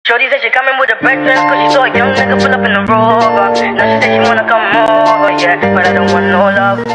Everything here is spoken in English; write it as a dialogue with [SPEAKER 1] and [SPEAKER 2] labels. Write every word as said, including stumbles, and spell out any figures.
[SPEAKER 1] Shorty said she coming with her breakfast, cause she saw a young nigga pull up in the Rover. Now she said she wanna come over, yeah, but I don't want no love.